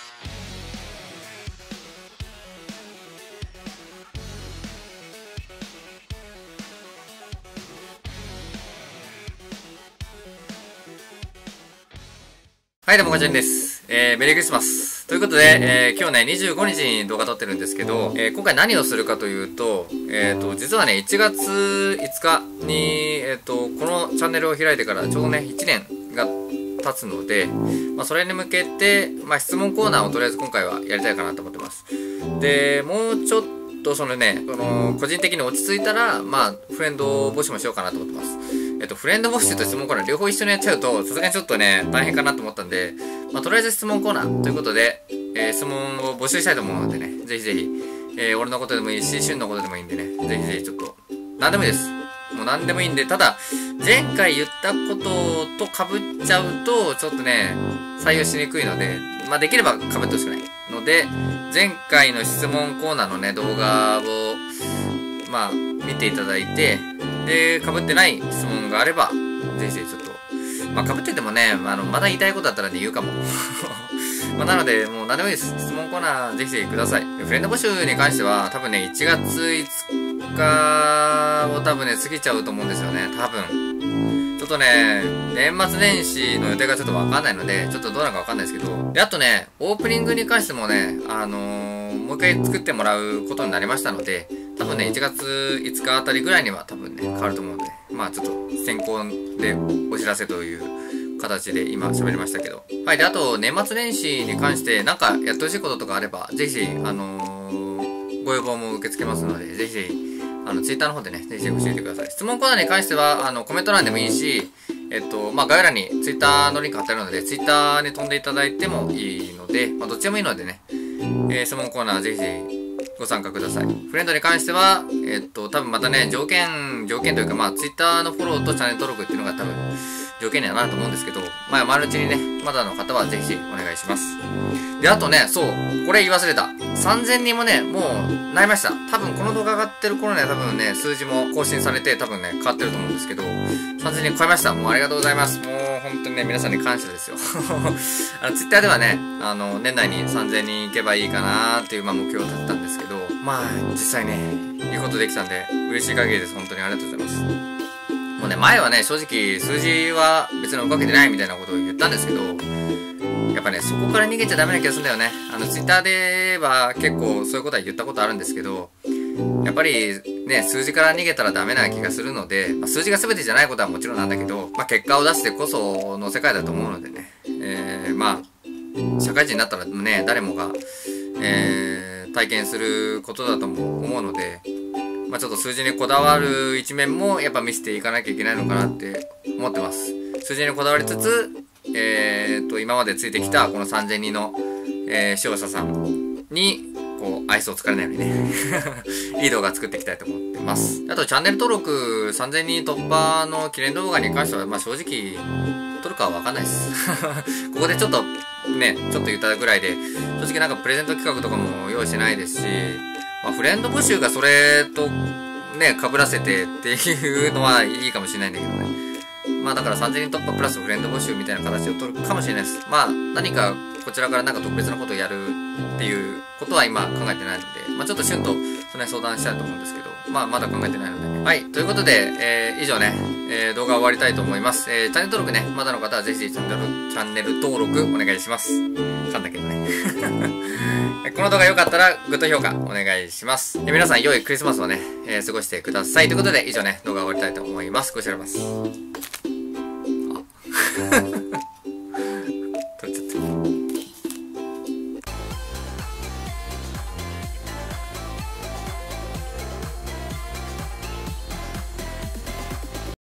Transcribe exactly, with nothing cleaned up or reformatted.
はい、どうもこんにちはです。えー、メリークリスマス。ということで、えー、今日ね、にじゅうごにちに動画撮ってるんですけど、えー、今回何をするかというと、えっと、実はね、いちがついつかに、えっと、このチャンネルを開いてからちょうどね、いちねんが経つので、まあ、それに向けて、まあ、質問コーナーをとりあえず今回はやりたいかなと思ってます。で、もうちょっと、そのね、その、個人的に落ち着いたら、まあ、フレンド募集もしようかなと思ってます。えっと、フレンド募集と質問コーナー両方一緒にやっちゃうと、さすがにちょっとね、大変かなと思ったんで、まあ、とりあえず質問コーナーということで、えー、質問を募集したいと思うのでね、ぜひぜひ、えー、俺のことでもいいし、シュンのことでもいいんでね、ぜひぜひちょっと、なんでもいいです。もうなんでもいいんで、ただ、前回言ったことと被っちゃうと、ちょっとね、採用しにくいので、まあ、できれば被ってほしくないので、前回の質問コーナーのね、動画を、まあ、見ていただいて、で、被ってない質問があれば、ぜひぜひちょっと、まあ、被っててもね、あの、まだ言いたいことだったらね、言うかも。まあ、なので、もう何でもいいです。質問コーナー、ぜひぜひください。フレンド募集に関しては、多分ね、いちがついつかを多分ね、過ぎちゃうと思うんですよね。多分。ちょっとね、年末年始の予定がちょっとわかんないので、ちょっとどうなるかわかんないですけど、で、あとね、オープニングに関してもね、あのー、もう一回作ってもらうことになりましたので、多分ね、いちがついつかあたりぐらいには多分ね、変わると思うので、まあちょっと先行でお知らせという形で今喋りましたけど。はい。で、あと、年末年始に関してなんかやってほしいこととかあれば、ぜひぜひ、あのー、ご要望も受け付けますので、ぜひぜひ、あの、ツイッターの方でね、ぜひぜひ教えてください。質問コーナーに関しては、あの、コメント欄でもいいし、えっと、まあ概要欄にツイッターのリンク貼ってあるので、ツイッターに飛んでいただいてもいいので、まあどっちでもいいのでね、えー、質問コーナーぜひぜひ、ご参加ください。フレンドに関しては、えっと、多分またね、条件、条件というか、まあ、ツイッターのフォローとチャンネル登録っていうのが多分、条件にはなると思うんですけど、まあ、丸うちにね、まだの方はぜひぜひお願いします。で、あとね、そう、これ言い忘れた。さんぜんにんもね、もう、なりました。多分、この動画上がってる頃には多分ね、数字も更新されて、多分ね、変わってると思うんですけど、さんぜんにん超えました。もうありがとうございます。もう、本当にね、皆さんに感謝ですよ。あの、ツイッターではね、あの、年内にさんぜんにんいけばいいかなーっていう、まあ、目標を立てたんですけど、まあ、実際ね、いいことできたんで、嬉しい限りです。本当にありがとうございます。もうね、前はね、正直、数字は別に追っかけてないみたいなことを言ったんですけど、やっぱね、そこから逃げちゃダメな気がするんだよね。あの、ツイッターでは結構そういうことは言ったことあるんですけど、やっぱりね、数字から逃げたらダメな気がするので、まあ、数字が全てじゃないことはもちろんなんだけど、まあ、結果を出してこその世界だと思うのでね、えー、まあ、社会人になったらね、誰もが、えー、体験することだとも思うので、まあ、ちょっと数字にこだわる一面もやっぱ見せていかなきゃいけないのかなって思ってます。数字にこだわりつつ、えー、と、今までついてきたこのさんぜんにんの、えー、視聴者さんに、こう、愛想をつかれないようにね、いい動画作っていきたいと思ってます。あと、チャンネル登録さんぜんにん突破の記念動画に関しては、まあ正直、撮るかはわかんないです。ここでちょっと、ね、ちょっと言ったぐらいで、正直なんかプレゼント企画とかも用意してないですし、まあフレンド募集がそれと、ね、被らせてっていうのはいいかもしれないんだけどね。まあだからさんぜんにん突破プラスフレンド募集みたいな形を取るかもしれないです。まあ何かこちらからなんか特別なことをやるっていうことは今考えてないので、まあちょっとシュンとその辺相談したいと思うんですけど、まあまだ考えてないので。はい。ということで、えー、以上ね、えー、動画終わりたいと思います。えー、チャンネル登録ね、まだの方はぜひぜひチャンネル、チャンネル登録お願いします。噛んだけどね。この動画良かったらグッド評価お願いします。えー、皆さん良いクリスマスをね、えー、過ごしてください。ということで以上ね、動画終わりたいと思います。こちらます。あ